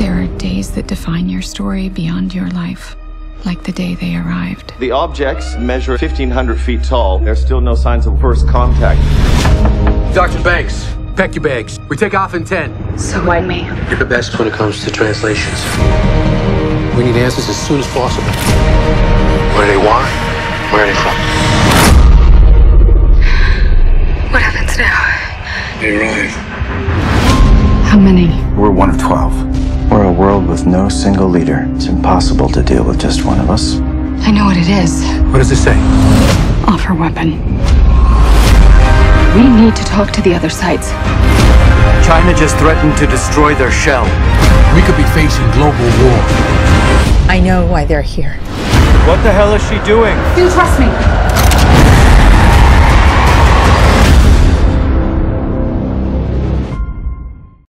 There are days that define your story beyond your life, like the day they arrived. The objects measure 1,500 feet tall. There's still no signs of first contact. Dr. Banks, pack your bags. We take off in 10. So why me? You're the best when it comes to translations. We need answers as soon as possible. What do they want? Where are they from? What happens now? They arrive. How many? We're one of 12. We're a world with no single leader. It's impossible to deal with just one of us. I know what it is. What does it say? Offer weapon. We need to talk to the other sides. China just threatened to destroy their shell. We could be facing global war. I know why they're here. What the hell is she doing? Do you trust me?